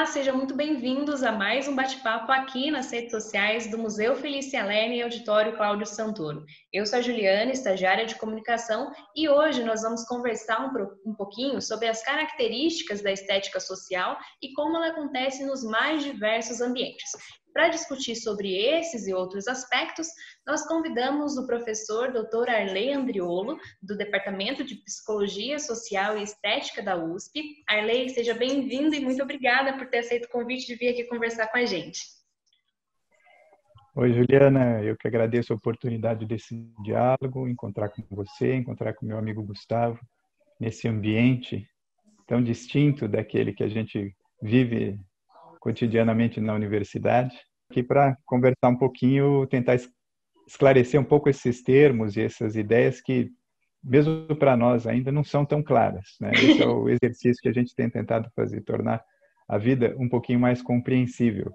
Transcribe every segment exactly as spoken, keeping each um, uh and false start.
sejam muito bem-vindos a mais um bate-papo aqui nas redes sociais do Museu Felícia Lerner e Auditório Cláudio Santoro. Eu sou a Juliana, estagiária de comunicação, e hoje nós vamos conversar um, um pouquinho sobre as características da estética social e como ela acontece nos mais diversos ambientes. Para discutir sobre esses e outros aspectos, nós convidamos o professor doutor Arley Andriolo, do Departamento de Psicologia Social e Estética da U S P. Arley, seja bem-vindo e muito obrigada por ter aceito o convite de vir aqui conversar com a gente. Oi, Juliana, eu que agradeço a oportunidade desse diálogo, encontrar com você, encontrar com meu amigo Gustavo, nesse ambiente tão distinto daquele que a gente vive cotidianamente na universidade, aqui para conversar um pouquinho, tentar esclarecer um pouco esses termos e essas ideias que, mesmo para nós, ainda não são tão claras, né? Esse é o exercício que a gente tem tentado fazer, tornar a vida um pouquinho mais compreensível.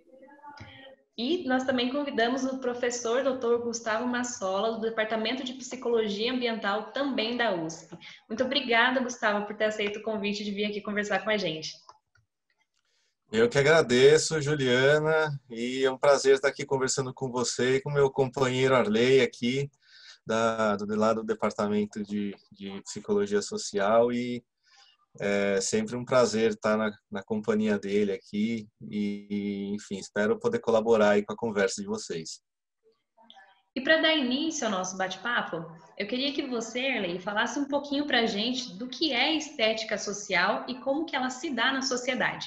E nós também convidamos o professor doutor Gustavo Massola, do Departamento de Psicologia Ambiental, também da U S P. Muito obrigada, Gustavo, por ter aceito o convite de vir aqui conversar com a gente. Eu que agradeço, Juliana, e é um prazer estar aqui conversando com você e com meu companheiro Arley aqui, da, do lado do Departamento de, de Psicologia Social, e é sempre um prazer estar na, na companhia dele aqui e, enfim, espero poder colaborar aí com a conversa de vocês. E para dar início ao nosso bate-papo, eu queria que você, Arley, falasse um pouquinho para a gente do que é estética social e como que ela se dá na sociedade.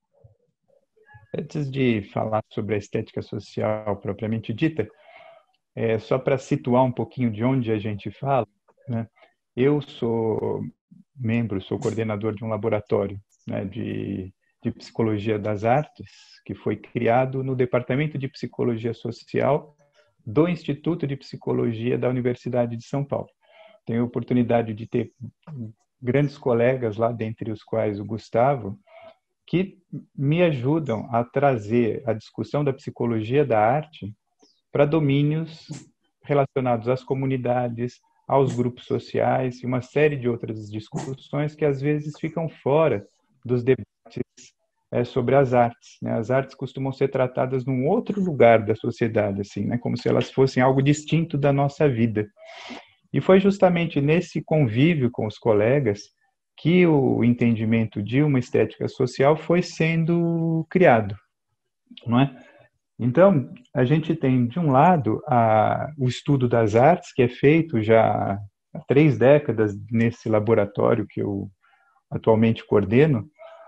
Antes de falar sobre a estética social propriamente dita, é, só para situar um pouquinho de onde a gente fala, né? Eu sou membro, sou coordenador de um laboratório, né, de, de Psicologia das Artes, que foi criado no Departamento de Psicologia Social do Instituto de Psicologia da Universidade de São Paulo. Tenho a oportunidade de ter grandes colegas lá, dentre os quais o Gustavo, que me ajudam a trazer a discussão da psicologia da arte para domínios relacionados às comunidades, aos grupos sociais e uma série de outras discussões que às vezes ficam fora dos debates é, sobre as artes, né? As artes costumam ser tratadas num outro lugar da sociedade, assim, né? Como se elas fossem algo distinto da nossa vida. E foi justamente nesse convívio com os colegas que o entendimento de uma estética social foi sendo criado, não é? Então, a gente tem, de um lado, a, o estudo das artes, que é feito já há três décadas nesse laboratório que eu atualmente coordeno,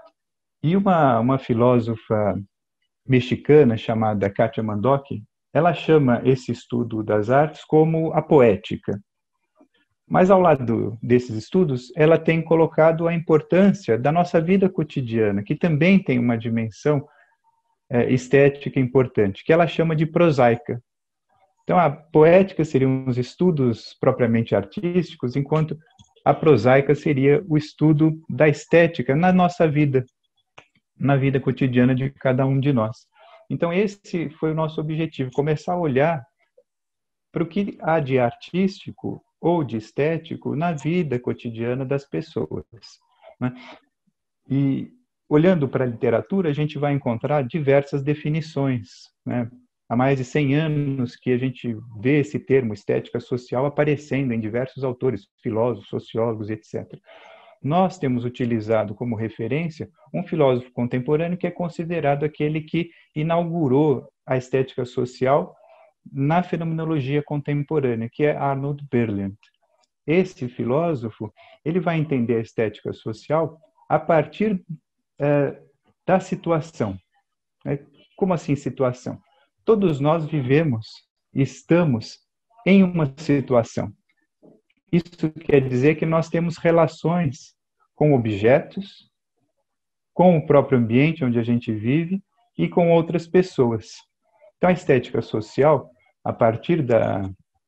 e uma, uma filósofa mexicana chamada Katia Mandoki, ela chama esse estudo das artes como a poética. Mas, ao lado desses estudos, ela tem colocado a importância da nossa vida cotidiana, que também tem uma dimensão é, estética importante, que ela chama de prosaica. Então, a poética seriam os estudos propriamente artísticos, enquanto a prosaica seria o estudo da estética na nossa vida, na vida cotidiana de cada um de nós. Então, esse foi o nosso objetivo, começar a olhar para o que há de artístico ou de estético na vida cotidiana das pessoas, né? E, olhando para a literatura, a gente vai encontrar diversas definições, né? Há mais de cem anos que a gente vê esse termo estética social aparecendo em diversos autores, filósofos, sociólogos, etcétera. Nós temos utilizado como referência um filósofo contemporâneo que é considerado aquele que inaugurou a estética social na fenomenologia contemporânea, que é Arnold Berland. Esse filósofo, ele vai entender a estética social a partir é, da situação. Como assim situação? Todos nós vivemos, estamos em uma situação. Isso quer dizer que nós temos relações com objetos, com o próprio ambiente onde a gente vive e com outras pessoas. Então, a estética social, a partir da,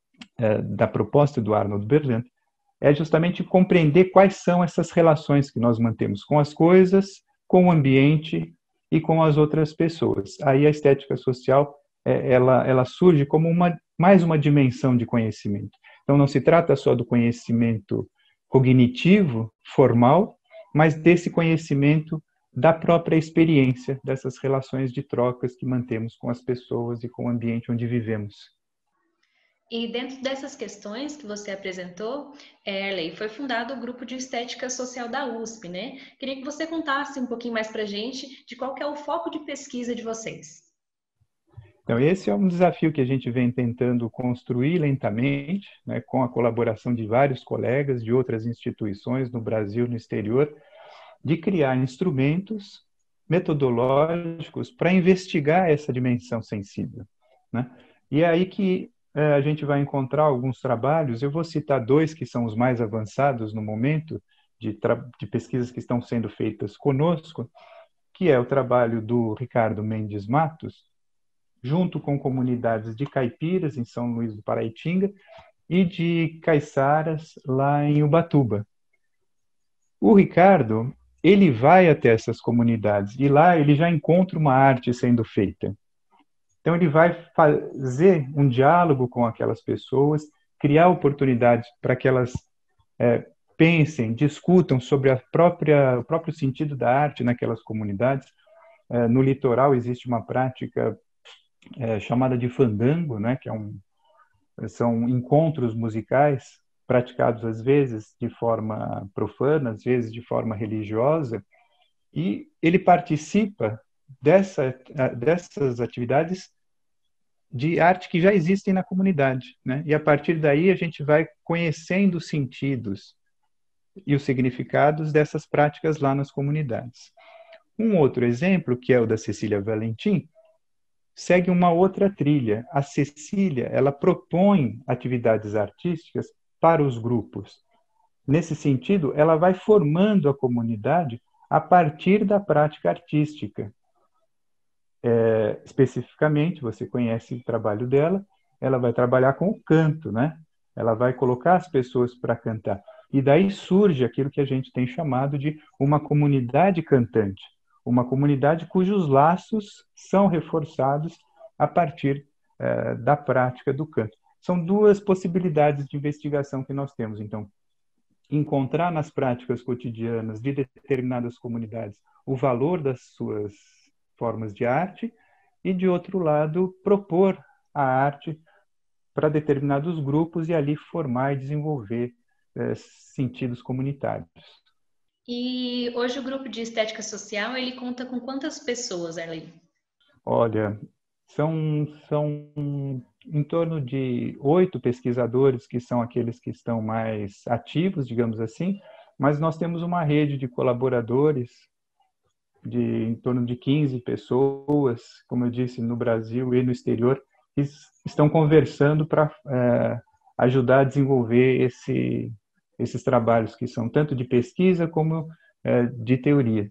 da proposta do Arnold Berland, é justamente compreender quais são essas relações que nós mantemos com as coisas, com o ambiente e com as outras pessoas. Aí a estética social, ela, ela surge como uma, mais uma dimensão de conhecimento. Então, não se trata só do conhecimento cognitivo, formal, mas desse conhecimento da própria experiência dessas relações de trocas que mantemos com as pessoas e com o ambiente onde vivemos. E dentro dessas questões que você apresentou, Erley, foi fundado o Grupo de Estética Social da U S P, né? Queria que você contasse um pouquinho mais para a gente de qual que é o foco de pesquisa de vocês. Então, esse é um desafio que a gente vem tentando construir lentamente, né, com a colaboração de vários colegas de outras instituições no Brasil e no exterior, de criar instrumentos metodológicos para investigar essa dimensão sensível, né? E é aí que é, a gente vai encontrar alguns trabalhos, eu vou citar dois que são os mais avançados no momento, de, de pesquisas que estão sendo feitas conosco, que é o trabalho do Ricardo Mendes Matos, junto com comunidades de caipiras em São Luís do Paraitinga e de caiçaras lá em Ubatuba. O Ricardo, ele vai até essas comunidades e lá ele já encontra uma arte sendo feita. Então ele vai fazer um diálogo com aquelas pessoas, criar oportunidades para que elas é, pensem, discutam sobre a própria, o próprio sentido da arte naquelas comunidades. É, no litoral existe uma prática é, chamada de fandango, né, que é um, são encontros musicais praticados às vezes de forma profana, às vezes de forma religiosa, e ele participa dessa, dessas atividades de arte que já existem na comunidade, né? E a partir daí a gente vai conhecendo os sentidos e os significados dessas práticas lá nas comunidades. Um outro exemplo, que é o da Cecília Valentim, segue uma outra trilha. A Cecília, ela propõe atividades artísticas para os grupos. Nesse sentido, ela vai formando a comunidade a partir da prática artística. É, especificamente, você conhece o trabalho dela, ela vai trabalhar com o canto, né? Ela vai colocar as pessoas para cantar. E daí surge aquilo que a gente tem chamado de uma comunidade cantante, uma comunidade cujos laços são reforçados a partir é, da prática do canto. São duas possibilidades de investigação que nós temos. Então, encontrar nas práticas cotidianas de determinadas comunidades o valor das suas formas de arte e, de outro lado, propor a arte para determinados grupos e ali formar e desenvolver é, sentidos comunitários. E hoje o grupo de estética social, ele conta com quantas pessoas, Erley? Olha, são, são em torno de oito pesquisadores que são aqueles que estão mais ativos, digamos assim, mas nós temos uma rede de colaboradores de em torno de quinze pessoas, como eu disse, no Brasil e no exterior, que estão conversando para é, ajudar a desenvolver esse, esses trabalhos que são tanto de pesquisa como é, de teoria.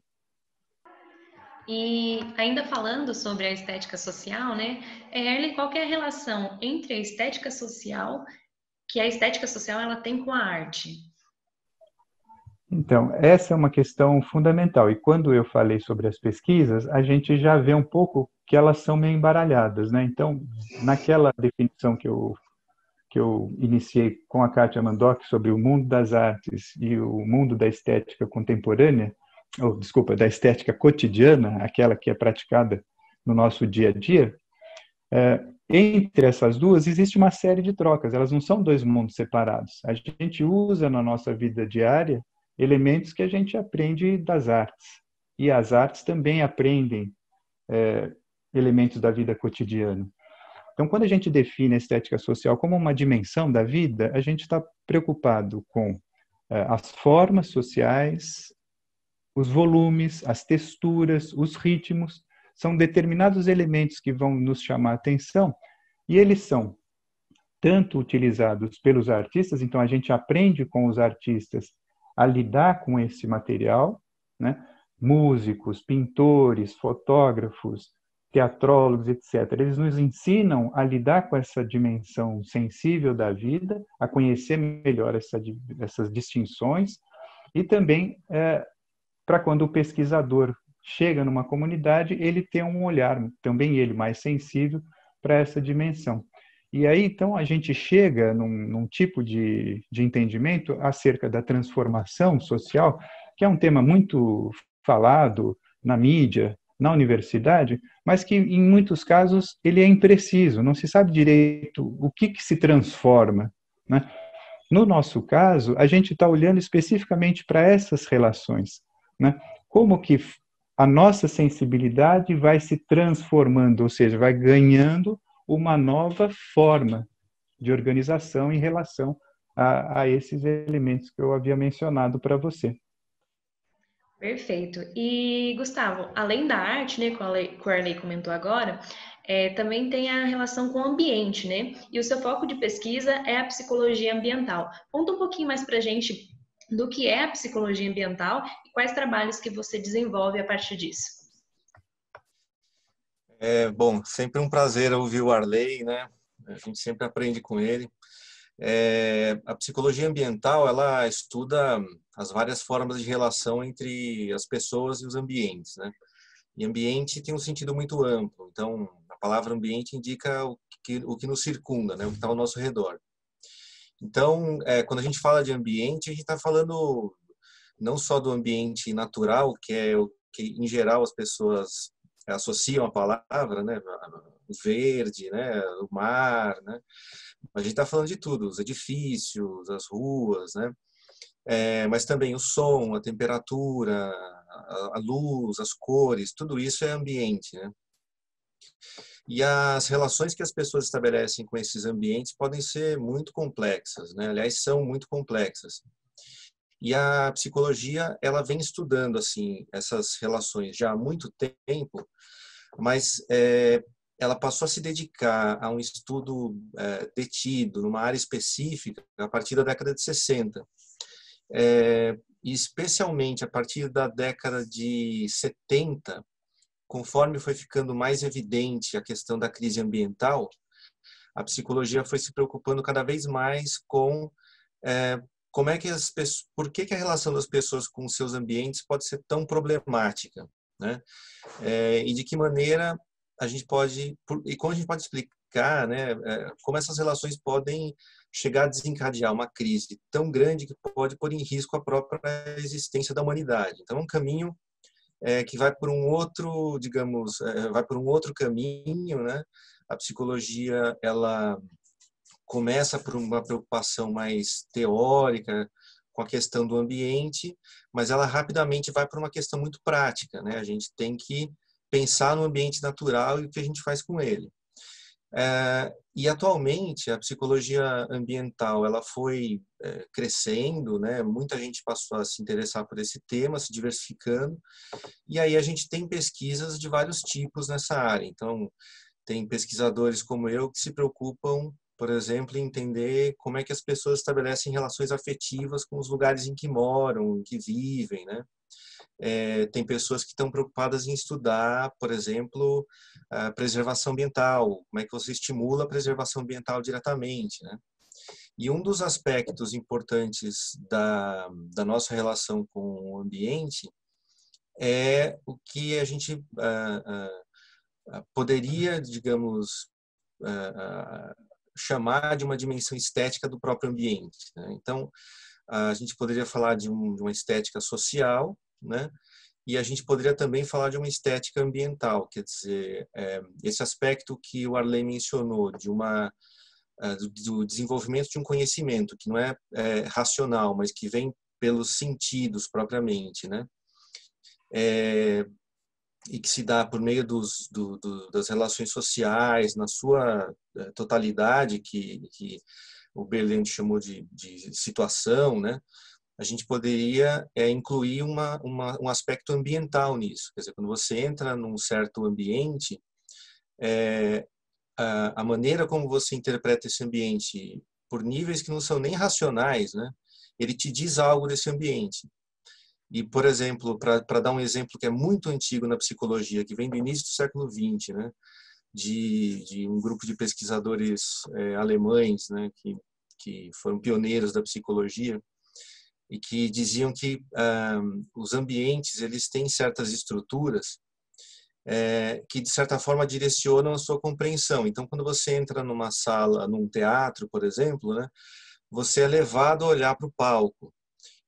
E ainda falando sobre a estética social, né, Erley, qual que é a relação entre a estética social, que a estética social ela tem com a arte? Então, essa é uma questão fundamental. E quando eu falei sobre as pesquisas, a gente já vê um pouco que elas são meio embaralhadas, né? Então, naquela definição que eu, que eu iniciei com a Kátia Mandoc sobre o mundo das artes e o mundo da estética contemporânea, ou, desculpa, da estética cotidiana, aquela que é praticada no nosso dia a dia, é, entre essas duas existe uma série de trocas, elas não são dois mundos separados. A gente usa na nossa vida diária elementos que a gente aprende das artes. E as artes também aprendem é, elementos da vida cotidiana. Então, quando a gente define a estética social como uma dimensão da vida, a gente está preocupado com é, as formas sociais, os volumes, as texturas, os ritmos. São determinados elementos que vão nos chamar a atenção e eles são tanto utilizados pelos artistas, então a gente aprende com os artistas a lidar com esse material, né? Músicos, pintores, fotógrafos, teatrólogos, etcétera. Eles nos ensinam a lidar com essa dimensão sensível da vida, a conhecer melhor essa, essas distinções e também é, para quando o pesquisador chega numa comunidade, ele ter um olhar, também ele mais sensível para essa dimensão. E aí, então, a gente chega num, num tipo de, de entendimento acerca da transformação social, que é um tema muito falado na mídia, na universidade, mas que em muitos casos ele é impreciso, não se sabe direito o que, que se transforma, né? No nosso caso, a gente está olhando especificamente para essas relações, né? Como que a nossa sensibilidade vai se transformando, ou seja, vai ganhando uma nova forma de organização em relação a, a esses elementos que eu havia mencionado para você. Perfeito. E, Gustavo, além da arte, né, que o Arley comentou agora, é, também tem a relação com o ambiente, né? E o seu foco de pesquisa é a psicologia ambiental. Conta um pouquinho mais para a gente do que é a psicologia ambiental e quais trabalhos que você desenvolve a partir disso. É, bom, sempre um prazer ouvir o Arley, né? A gente sempre aprende com ele. É, a psicologia ambiental, ela estuda as várias formas de relação entre as pessoas e os ambientes, né? E ambiente tem um sentido muito amplo. Então, a palavra ambiente indica o que, o que nos circunda, né? O que está ao nosso redor. Então, é, quando a gente fala de ambiente, a gente está falando não só do ambiente natural, que é o que, em geral, as pessoas associam a palavra, né? O verde, né? O mar, né? A gente está falando de tudo, os edifícios, as ruas, né? É, mas também o som, a temperatura, a, a luz, as cores, tudo isso é ambiente, né? E as relações que as pessoas estabelecem com esses ambientes podem ser muito complexas, né? Aliás, são muito complexas. E a psicologia, ela vem estudando assim essas relações já há muito tempo, mas é, ela passou a se dedicar a um estudo é, detido numa área específica a partir da década de sessenta. É, especialmente a partir da década de setenta, conforme foi ficando mais evidente a questão da crise ambiental, a psicologia foi se preocupando cada vez mais com é, como é que as pessoas, por que, que a relação das pessoas com seus ambientes pode ser tão problemática, né? É, e de que maneira a gente pode, e como a gente pode explicar, né, como essas relações podem chegar a desencadear uma crise tão grande que pode pôr em risco a própria existência da humanidade. Então, é um caminho é, que vai por um outro, digamos, é, vai por um outro caminho, né? A psicologia, ela começa por uma preocupação mais teórica com a questão do ambiente, mas ela rapidamente vai para uma questão muito prática, né? A gente tem que pensar no ambiente natural e o que a gente faz com ele. É, e atualmente a psicologia ambiental ela foi é, crescendo, né? Muita gente passou a se interessar por esse tema, se diversificando, e aí a gente tem pesquisas de vários tipos nessa área. Então, tem pesquisadores como eu que se preocupam, por exemplo, em entender como é que as pessoas estabelecem relações afetivas com os lugares em que moram, em que vivem, né? É, tem pessoas que estão preocupadas em estudar, por exemplo, a preservação ambiental, como é que você estimula a preservação ambiental diretamente, né? E um dos aspectos importantes da, da nossa relação com o ambiente é o que a gente uh, uh, poderia, digamos, uh, uh, chamar de uma dimensão estética do próprio ambiente, né? Então, a gente poderia falar de, um, de uma estética social, né? E a gente poderia também falar de uma estética ambiental, quer dizer, é, esse aspecto que o Arley mencionou, de uma, uh, do, do desenvolvimento de um conhecimento que não é, é racional, mas que vem pelos sentidos propriamente, né? É, e que se dá por meio dos, do, do, das relações sociais, na sua totalidade, que, que o Berland chamou de, de situação, né? A gente poderia é, incluir uma, uma, um aspecto ambiental nisso. Quer dizer, quando você entra num certo ambiente, é, a, a maneira como você interpreta esse ambiente, por níveis que não são nem racionais, né? Ele te diz algo desse ambiente. E, por exemplo, para dar um exemplo que é muito antigo na psicologia, que vem do início do século vinte, né? De, de um grupo de pesquisadores é, alemães, né? que, que foram pioneiros da psicologia, e que diziam que um, os ambientes eles têm certas estruturas é, que, de certa forma, direcionam a sua compreensão. Então, quando você entra numa sala, num teatro, por exemplo, né? Você é levado a olhar para o palco.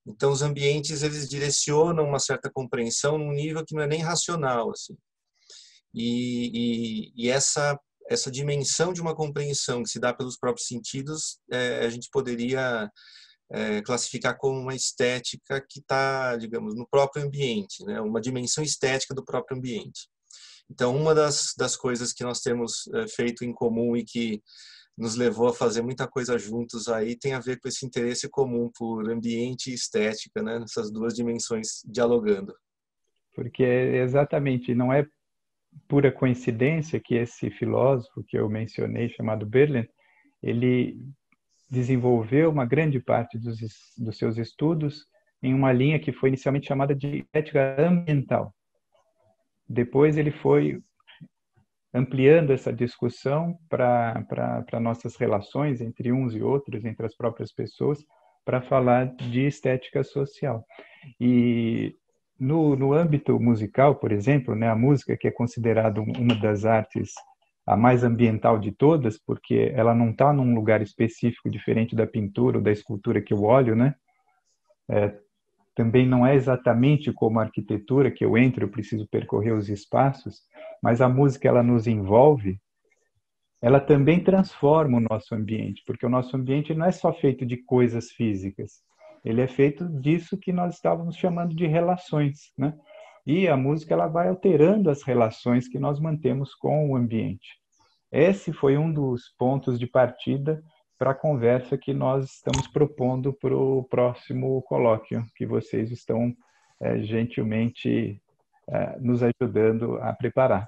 Então, os ambientes, eles direcionam uma certa compreensão num nível que não é nem racional, assim. E, e, e essa, essa dimensão de uma compreensão que se dá pelos próprios sentidos, é, a gente poderia é, classificar como uma estética que está, digamos, no próprio ambiente, né? Uma dimensão estética do próprio ambiente. Então, uma das, das coisas que nós temos é, feito em comum e que nos levou a fazer muita coisa juntos aí tem a ver com esse interesse comum por ambiente e estética, né? Essas duas dimensões dialogando. Porque exatamente, não é pura coincidência que esse filósofo que eu mencionei, chamado Berlin, ele desenvolveu uma grande parte dos, dos seus estudos em uma linha que foi inicialmente chamada de ética ambiental. Depois ele foi ampliando essa discussão para nossas relações entre uns e outros, entre as próprias pessoas, para falar de estética social. E no, no âmbito musical, por exemplo, né, a música, que é considerada uma das artes a mais ambiental de todas, porque ela não está num lugar específico diferente da pintura ou da escultura que eu olho, né? É, também não é exatamente como a arquitetura, que eu entro, eu preciso percorrer os espaços, mas a música, ela nos envolve, ela também transforma o nosso ambiente, porque o nosso ambiente não é só feito de coisas físicas, ele é feito disso que nós estávamos chamando de relações, né? E a música, ela vai alterando as relações que nós mantemos com o ambiente. Esse foi um dos pontos de partida para a conversa que nós estamos propondo para o próximo colóquio, que vocês estão é, gentilmente é, nos ajudando a preparar.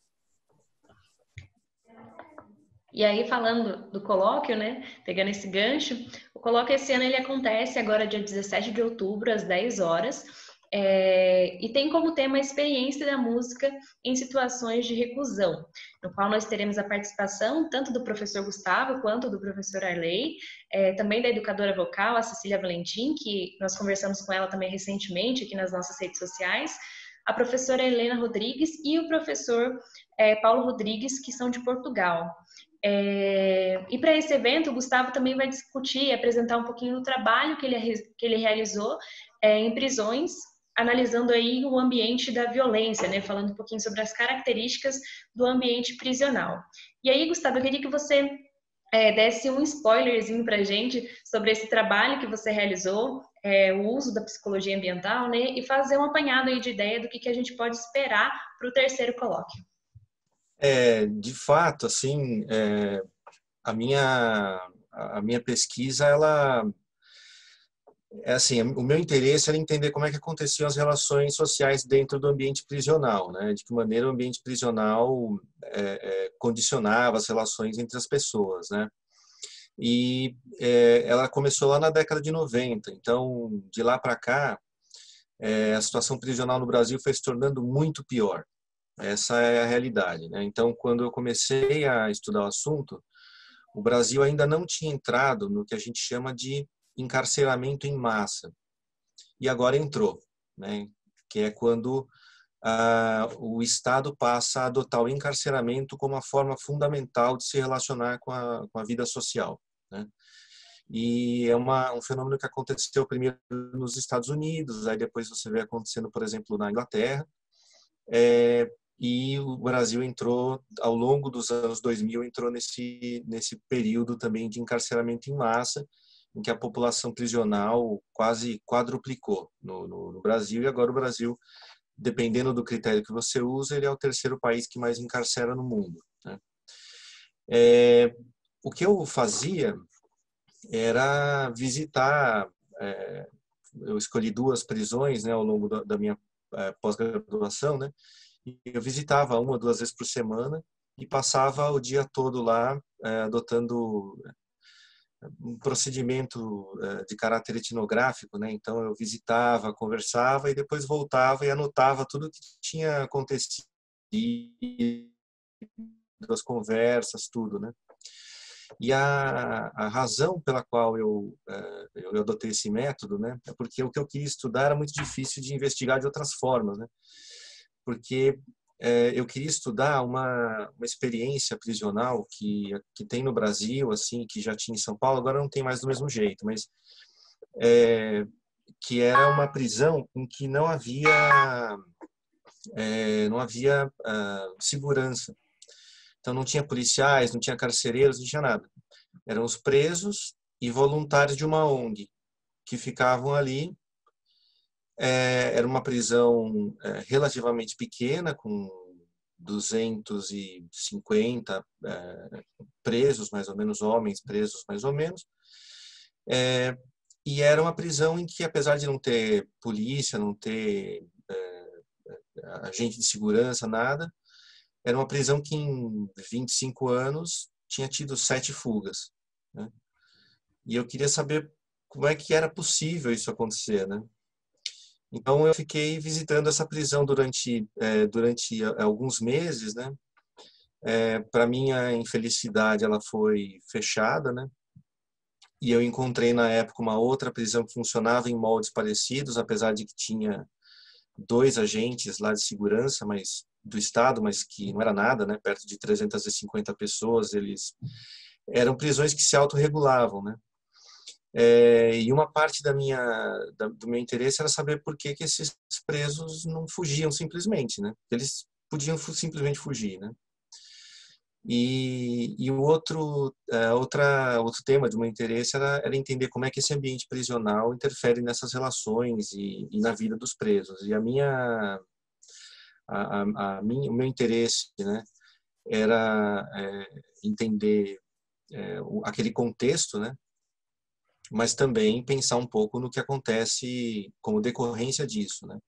E aí, falando do colóquio, né, pegando esse gancho, o colóquio esse ano ele acontece agora dia dezessete de outubro, às dez horas, é, e tem como tema a experiência da música em situações de reclusão, no qual nós teremos a participação tanto do professor Gustavo quanto do professor Arley, é, também da educadora vocal, a Cecília Valentim, que nós conversamos com ela também recentemente aqui nas nossas redes sociais, a professora Helena Rodrigues e o professor é, Paulo Rodrigues, que são de Portugal. É, e para esse evento, o Gustavo também vai discutir e apresentar um pouquinho do trabalho que ele, que ele realizou é, em prisões, analisando aí o ambiente da violência, né? Falando um pouquinho sobre as características do ambiente prisional. E aí, Gustavo, eu queria que você é, desse um spoilerzinho para a gente sobre esse trabalho que você realizou, é, o uso da psicologia ambiental, né? E fazer um apanhado aí de ideia do que, que a gente pode esperar para o terceiro colóquio. É, de fato, assim, é, a minha a minha pesquisa, ela é assim, o meu interesse era entender como é que aconteciam as relações sociais dentro do ambiente prisional, né? De que maneira o ambiente prisional é, é, condicionava as relações entre as pessoas, né? E é, ela começou lá na década de noventa, então de lá para cá é, a situação prisional no Brasil foi se tornando muito pior. Essa é a realidade, né? Então, quando eu comecei a estudar o assunto, o Brasil ainda não tinha entrado no que a gente chama de encarceramento em massa. E agora entrou, né? Que é quando ah, o Estado passa a adotar o encarceramento como a forma fundamental de se relacionar com a, com a vida social, né? E é uma, um fenômeno que aconteceu primeiro nos Estados Unidos, aí depois você vê acontecendo, por exemplo, na Inglaterra. É, e o Brasil entrou, ao longo dos anos dois mil, entrou nesse, nesse período também de encarceramento em massa, em que a população prisional quase quadruplicou no, no, no Brasil, e agora o Brasil, dependendo do critério que você usa, ele é o terceiro país que mais encarcera no mundo, né? É, o que eu fazia era visitar, é, eu escolhi duas prisões, né, ao longo da, da minha é, pós-graduação, né? Eu visitava uma ou duas vezes por semana e passava o dia todo lá, é, adotando um procedimento é, de caráter etnográfico, né? Então eu visitava, conversava e depois voltava e anotava tudo o que tinha acontecido, as conversas, tudo, né? E a, a razão pela qual eu, eu adotei esse método, né, é porque o que eu queria estudar era muito difícil de investigar de outras formas, né? Porque é, eu queria estudar uma, uma experiência prisional que, que tem no Brasil, assim, que já tinha em São Paulo, agora não tem mais do mesmo jeito, mas é, que era uma prisão em que não havia, é, não havia uh, segurança. Então não tinha policiais, não tinha carcereiros, não tinha nada. Eram os presos e voluntários de uma O N G que ficavam ali. É, era uma prisão é, relativamente pequena, com duzentos e cinquenta é, presos, mais ou menos, homens presos, mais ou menos. É, e era uma prisão em que, apesar de não ter polícia, não ter é, agente de segurança, nada, era uma prisão que em vinte e cinco anos tinha tido sete fugas, né? E eu queria saber como é que era possível isso acontecer, né? Então eu fiquei visitando essa prisão durante é, durante alguns meses, né? É, para minha infelicidade, ela foi fechada, né? E eu encontrei na época uma outra prisão que funcionava em moldes parecidos, apesar de que tinha dois agentes lá de segurança, mas do estado, mas que não era nada, né? Perto de trezentas e cinquenta pessoas, eles eram prisões que se autorregulavam, né? É, e uma parte da minha, da, do meu interesse era saber por que, que esses presos não fugiam simplesmente, né? Eles podiam simplesmente fugir, né? E, e o outro, é, outra, outro tema do meu interesse era, era entender como é que esse ambiente prisional interfere nessas relações e, e na vida dos presos. E a minha, a, a, a minha, o meu interesse, né, era é, entender é, o, aquele contexto, né? Mas também pensar um pouco no que acontece como decorrência disso, né?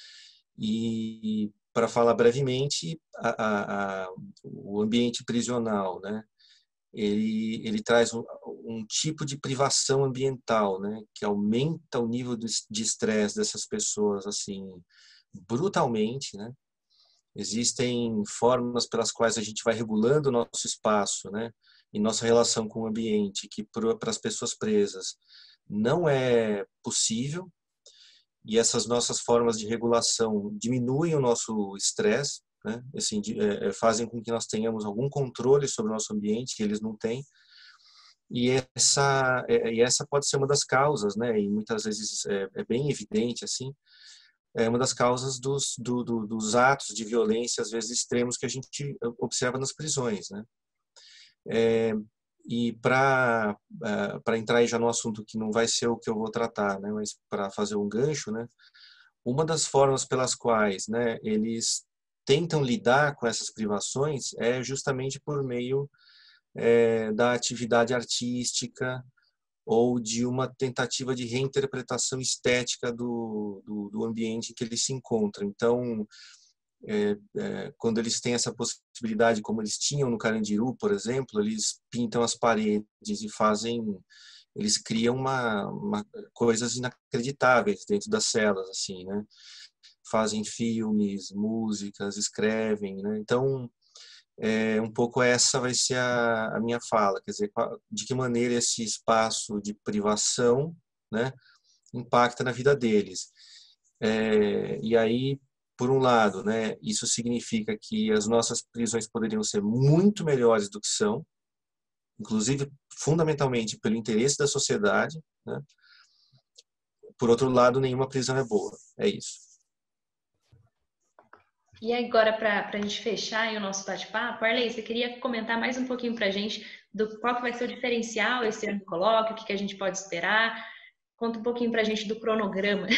E, para falar brevemente, a, a, a, o ambiente prisional, né? Ele, ele traz um, um tipo de privação ambiental, né? Que aumenta o nível de estresse dessas pessoas, assim, brutalmente, né? Existem formas pelas quais a gente vai regulando o nosso espaço, né? E nossa relação com o ambiente, que para as pessoas presas não é possível, e essas nossas formas de regulação diminuem o nosso estresse, né? Assim, é, fazem com que nós tenhamos algum controle sobre o nosso ambiente, que eles não têm, e essa, é, e essa pode ser uma das causas, né? E muitas vezes é, é bem evidente, assim, é uma das causas dos, do, do, dos atos de violência, às vezes extremos, que a gente observa nas prisões, né? É, e para para entrar aí já no assunto que não vai ser o que eu vou tratar, né, mas para fazer um gancho, né, uma das formas pelas quais, né, eles tentam lidar com essas privações é justamente por meio é, da atividade artística ou de uma tentativa de reinterpretação estética do, do, do ambiente em que eles se encontram. Então, É, é, quando eles têm essa possibilidade, como eles tinham no Carandiru, por exemplo, eles pintam as paredes e fazem, eles criam uma, uma coisas inacreditáveis dentro das celas, assim, né? Fazem filmes, músicas, escrevem, né? Então, é, um pouco essa vai ser a, a minha fala, quer dizer, de que maneira esse espaço de privação, né, impacta na vida deles. É, e aí, por um lado, né, isso significa que as nossas prisões poderiam ser muito melhores do que são, inclusive, fundamentalmente, pelo interesse da sociedade, né? Por outro lado, nenhuma prisão é boa. É isso. E agora, para a gente fechar aí o nosso bate-papo, Arley, você queria comentar mais um pouquinho para a gente do qual que vai ser o diferencial esse ano do colóquio, o que, que a gente pode esperar? Conta um pouquinho para a gente do cronograma.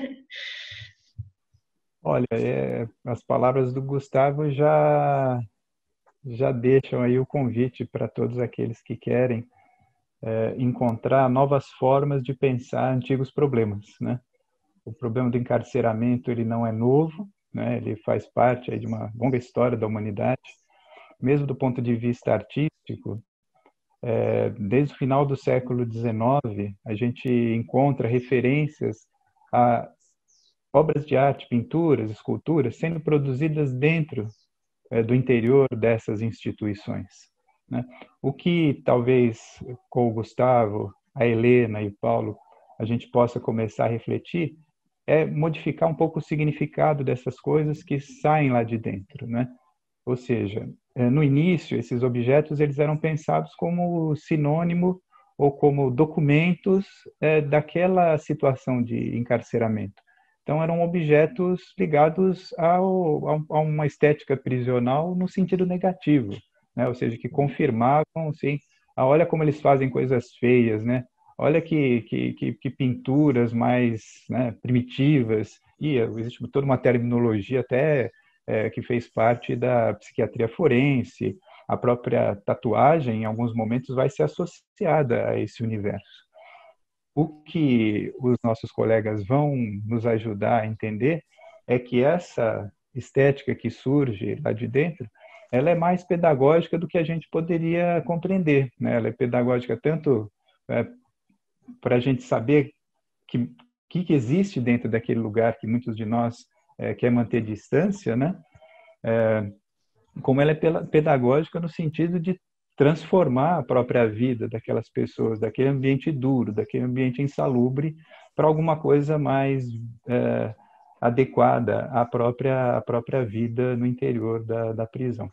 Olha, é, as palavras do Gustavo já, já deixam aí o convite para todos aqueles que querem é, encontrar novas formas de pensar antigos problemas, né? O problema do encarceramento, ele não é novo, né? Ele faz parte aí de uma longa história da humanidade. Mesmo do ponto de vista artístico, é, desde o final do século dezenove, a gente encontra referências a obras de arte, pinturas, esculturas, sendo produzidas dentro é, do interior dessas instituições, né? O que talvez com o Gustavo, a Helena e o Paulo, a gente possa começar a refletir é modificar um pouco o significado dessas coisas que saem lá de dentro, né? Ou seja, no início, esses objetos eles eram pensados como sinônimo ou como documentos é, daquela situação de encarceramento. Então, eram objetos ligados ao, a uma estética prisional no sentido negativo, né? Ou seja, que confirmavam, sim, ah, olha como eles fazem coisas feias, né? Olha que, que, que, que pinturas mais, né, primitivas. E existe toda uma terminologia até é, que fez parte da psiquiatria forense. A própria tatuagem, em alguns momentos, vai ser associada a esse universo. O que os nossos colegas vão nos ajudar a entender é que essa estética que surge lá de dentro, ela é mais pedagógica do que a gente poderia compreender, né? Ela é pedagógica tanto é, para a gente saber que que, que existe dentro daquele lugar que muitos de nós é, quer manter distância, né? É, como ela é pedagógica no sentido de transformar a própria vida daquelas pessoas, daquele ambiente duro, daquele ambiente insalubre, para alguma coisa mais é, adequada à própria, à própria vida no interior da, da prisão.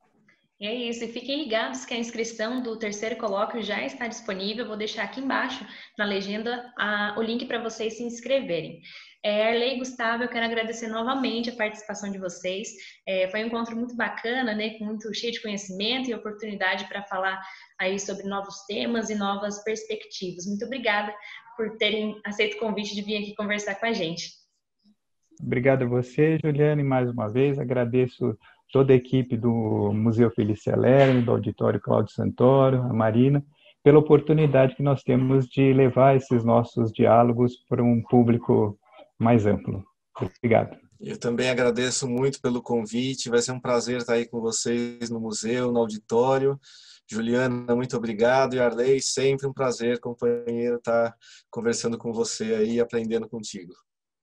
É isso, e fiquem ligados que a inscrição do terceiro colóquio já está disponível. Eu vou deixar aqui embaixo na legenda a, o link para vocês se inscreverem. É, Arley e Gustavo, eu quero agradecer novamente a participação de vocês. É, foi um encontro muito bacana, né, com muito cheio de conhecimento e oportunidade para falar aí sobre novos temas e novas perspectivas. Muito obrigada por terem aceito o convite de vir aqui conversar com a gente. Obrigado a você, Juliane, mais uma vez. Agradeço toda a equipe do Museu Felícia Lerner, do Auditório Cláudio Santoro, a Marina, pela oportunidade que nós temos de levar esses nossos diálogos para um público mais amplo. Obrigado. Eu também agradeço muito pelo convite. Vai ser um prazer estar aí com vocês no museu, no auditório. Juliana, muito obrigado. E Arley, sempre um prazer, companheiro, estar conversando com você aí e aprendendo contigo.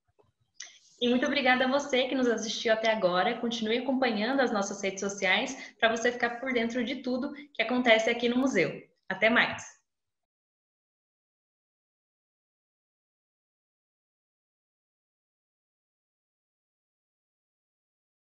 E muito obrigada a você que nos assistiu até agora. Continue acompanhando as nossas redes sociais para você ficar por dentro de tudo que acontece aqui no museu. Até mais!